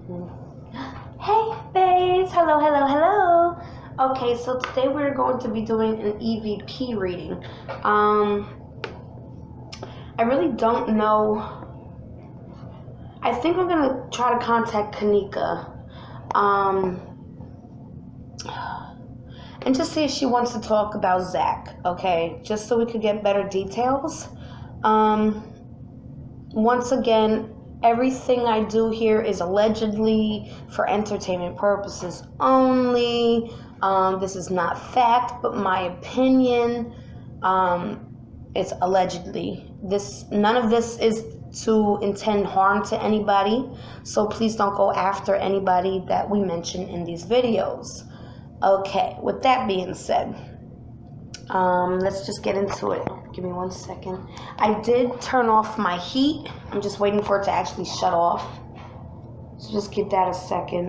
Hey babes, hello, hello, hello. Okay, so today we're going to be doing an EVP reading. I really don't know. I think I'm gonna try to contact Kanika, and just see if she wants to talk about Zach. Okay, just so we could get better details. Once again, everything I do here is allegedly for entertainment purposes only. This is not fact, but my opinion. It's allegedly. None of this is to intend harm to anybody, so please don't go after anybody that we mention in these videos. Okay, with that being said, let's just get into it. Give me 1 second. I did turn off my heat. I'm just waiting for it to actually shut off. So just give that a second.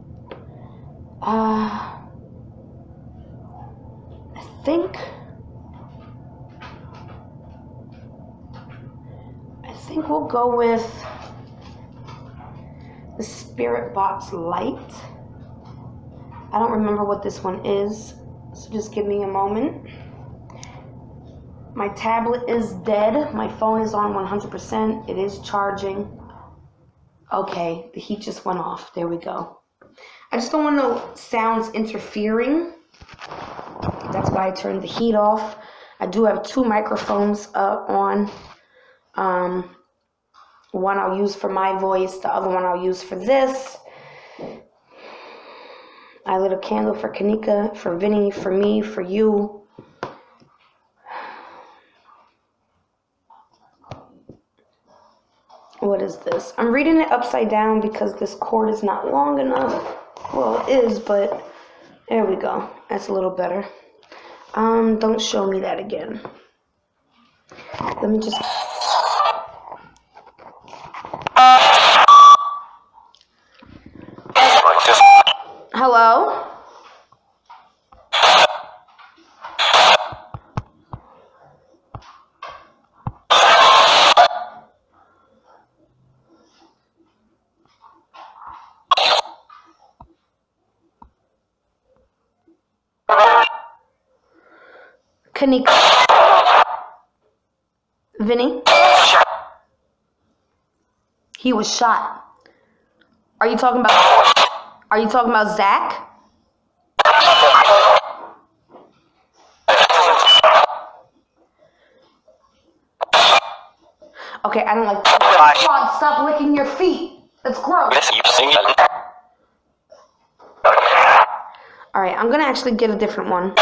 I think we'll go with the Spirit Box Light. I don't remember what this one is, so just give me a moment. My tablet is dead. My phone is on 100%. It is charging. Okay, the heat just went off. There we go. I just don't want no sounds interfering. That's why I turned the heat off. I do have 2 microphones on. One I'll use for my voice. The other one I'll use for this. I lit a candle for Kanika, for Vinny, for me, for you. What is this? I'm reading it upside down because this cord is not long enough. Well, it is, but there we go. That's a little better. Don't show me that again. Let me just... Hello? Kanika. Vinny? He was shot. Are you talking about Zach? Okay, I don't like that. God, stop licking your feet. That's gross. Alright, I'm gonna actually get a different one.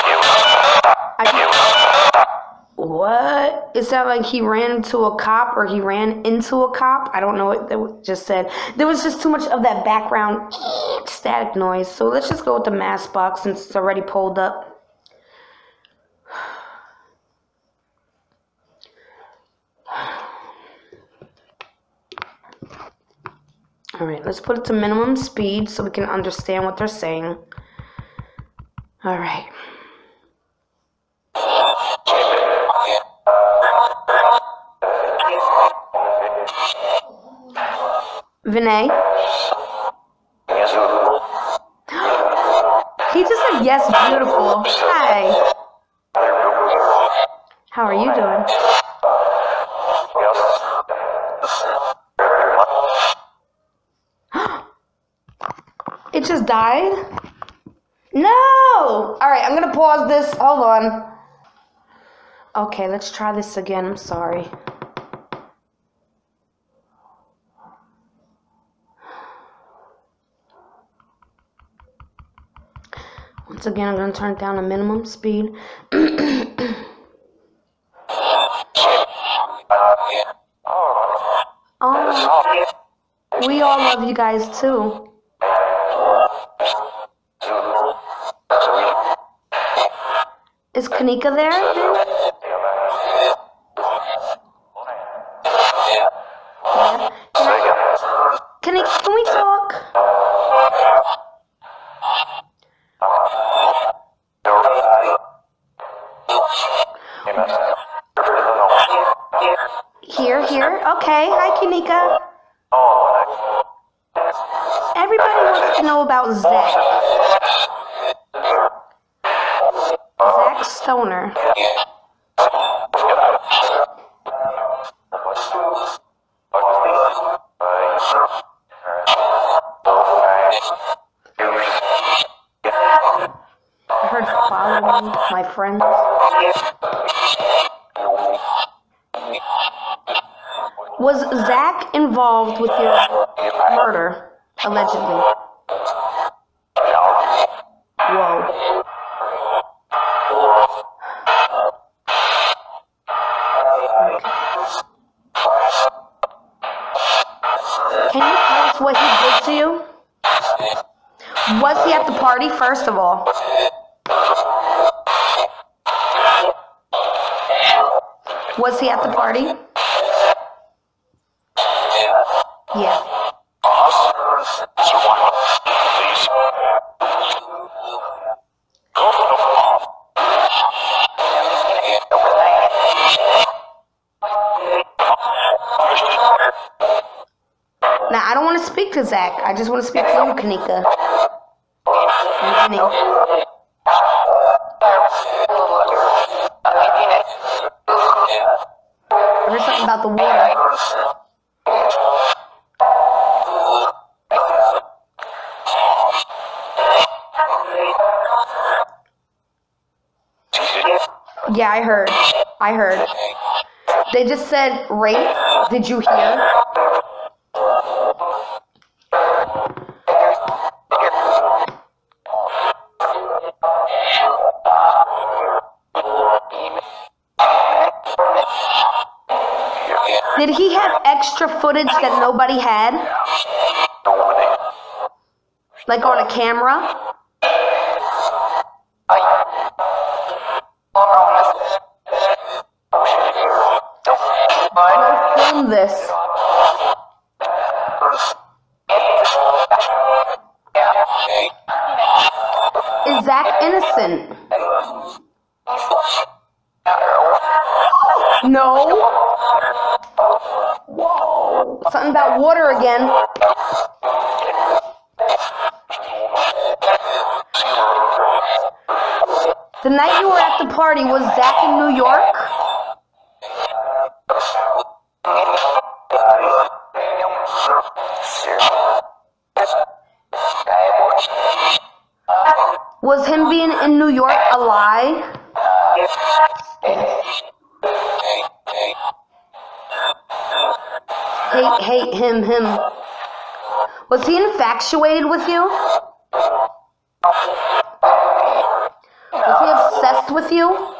What? Is that like he ran into a cop or he ran into a cop? I don't know what that just said. There was just too much of that background static noise. So let's just go with the mask box since it's already pulled up. Alright, let's put it to minimum speed so we can understand what they're saying. Alright. Vinay? He just said yes, beautiful. Hi. How are you doing? It just died? No! Alright, I'm gonna pause this. Hold on. Okay, let's try this again. I'm sorry. Once again, I'm going to turn it down to minimum speed. Oh, we all love you guys too. Is Kanika there? Yeah. Kanika, can we talk? Here. Okay. Hi, Kanika. know about Zach? Zach Stoner. I heard following my friends. Was Zach involved with your murder, allegedly? Whoa. Can you tell us what he did to you? Was he at the party, first of all? Was he at the party? Yeah. Now, I don't want to speak to Zach. I just want to speak to you, Kanika. And Jenny. I heard something about the water. Yeah, I heard. They just said rape. Did you hear? Did he have extra footage that nobody had? Like on a camera? Film this. Is Zach innocent? No. Whoa. Something about water again. The night you were at the party, was Zach in New York? Was him being in New York a lie? Hate him. Was he infatuated with you? Was he obsessed with you?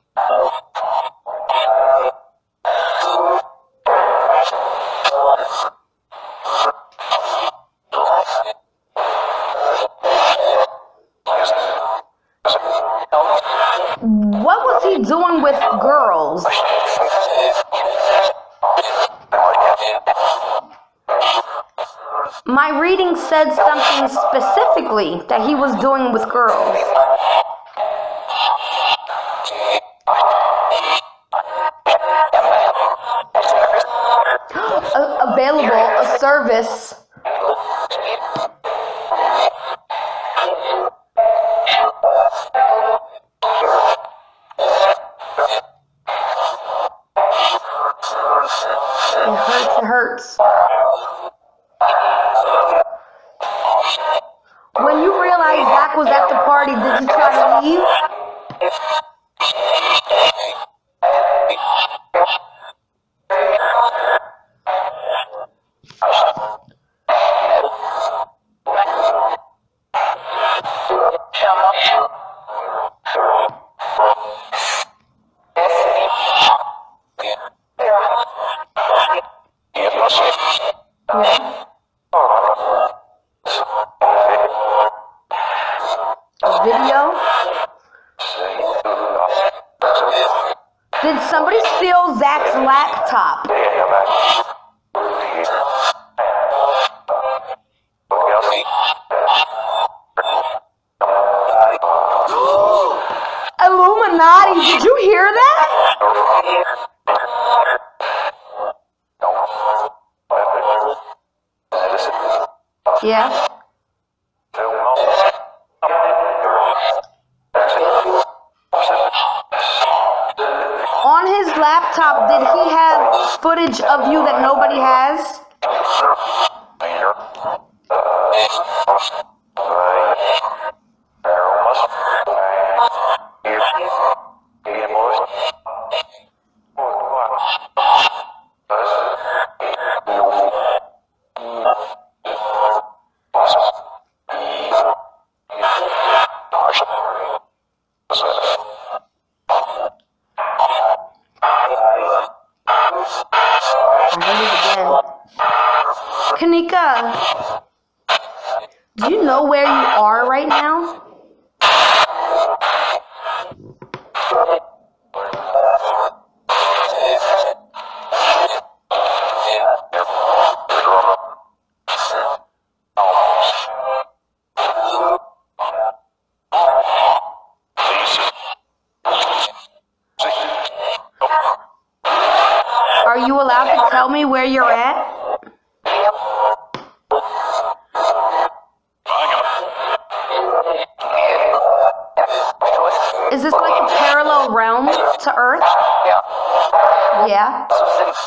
What was he doing with girls? My reading said something specifically that he was doing with girls. Available, a service. It hurts. When you realized Zach was at the party, did you try to leave? Video? Did somebody steal Zach's laptop? Illuminati, did you hear that? Yeah. laptop, did he have footage of you that nobody has? Kanika, do you know where you are right now? Are you allowed to tell me where you're at? Is this like a parallel realm to Earth? Yeah.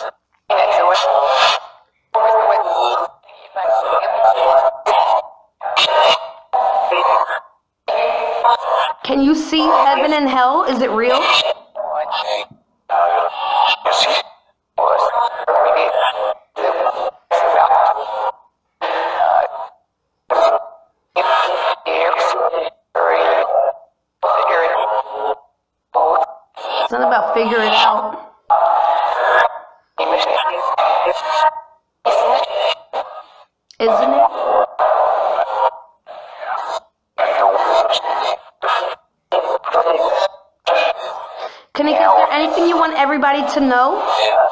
Can you see heaven and hell? Is it real? Something about figure it out. Isn't it? Kanika, is there anything you want everybody to know?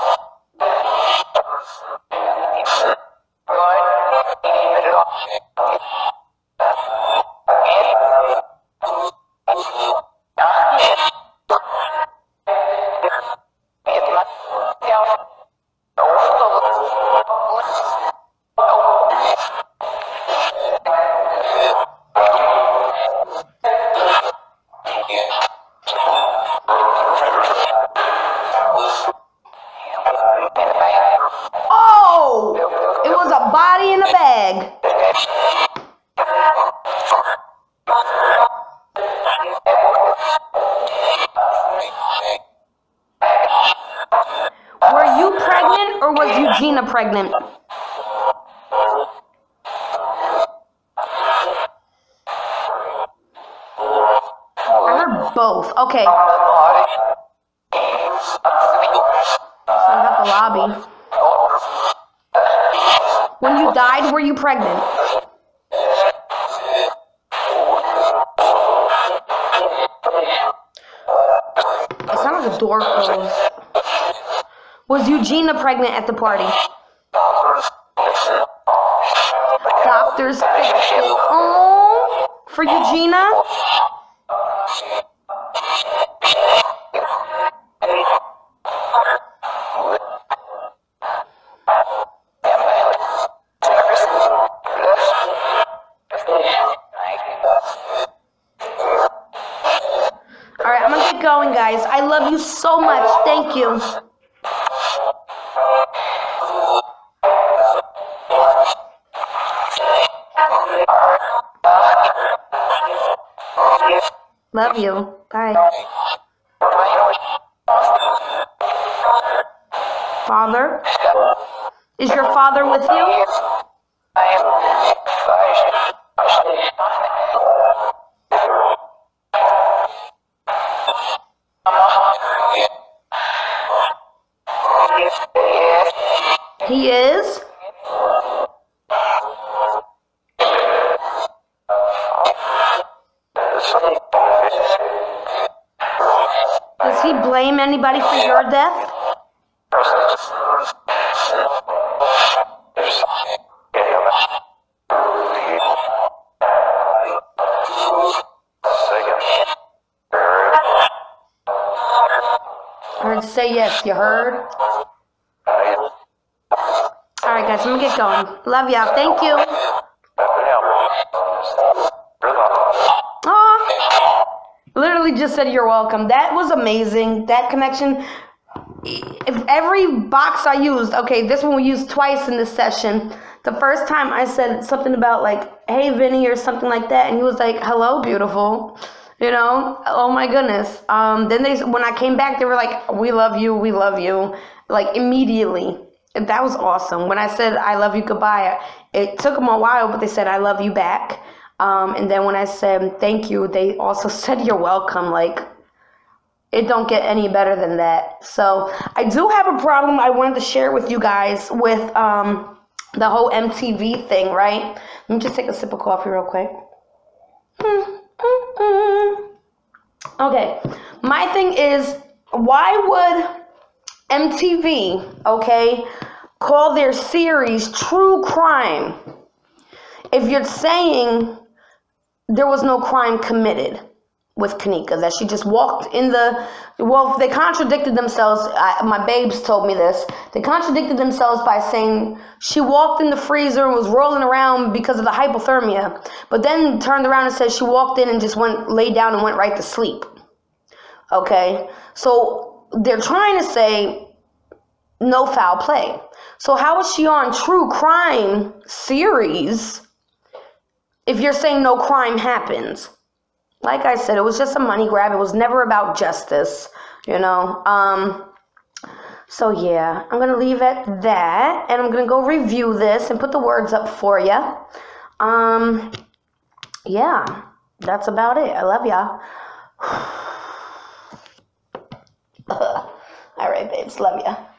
Oh! It was a body in a bag. Were you pregnant or was Eugenia pregnant? I heard both. Okay. So I got the lobby. When you died, were you pregnant? It sounded like a door closed. Was Eugenia pregnant at the party? Doctors fixed it. Oh, for Eugenia? Alright, I'm gonna get going, guys. I love you so much. Thank you. Love you. Bye. Father? Is your father with you? He is? Does he blame anybody for your death? I heard say yes, you heard? Alright guys, I'm gonna get going. Love y'all, thank you. Aw, literally just said you're welcome. That was amazing. That connection if every box I used, okay, this one we used twice in this session. The first time I said something about like, hey, Vinny, or something like that, and he was like, hello, beautiful. You know, oh my goodness. Then when I came back, they were like, we love you, like immediately. And that was awesome. When I said, I love you, goodbye, it took them a while, but they said, I love you back. And then when I said, thank you, they also said, you're welcome. Like, it don't get any better than that. So I do have a problem I wanted to share with you guys with the whole MTV thing, right? Let me just take a sip of coffee real quick. Okay, my thing is, why would MTV, okay, call their series True Crime if you're saying there was no crime committed with Kanika, that she just walked in the, well, they contradicted themselves. My babes told me this. They contradicted themselves by saying she walked in the freezer and was rolling around because of the hypothermia, but then turned around and said she walked in and just laid down and went right to sleep. Okay, so they're trying to say no foul play. So how is she on True Crime series if you're saying no crime happens? Like I said, it was just a money grab. It was never about justice, you know. So yeah, I'm going to leave at that. And I'm going to go review this and put the words up for you. Yeah, that's about it. I love y'all. All right, babes. Love ya.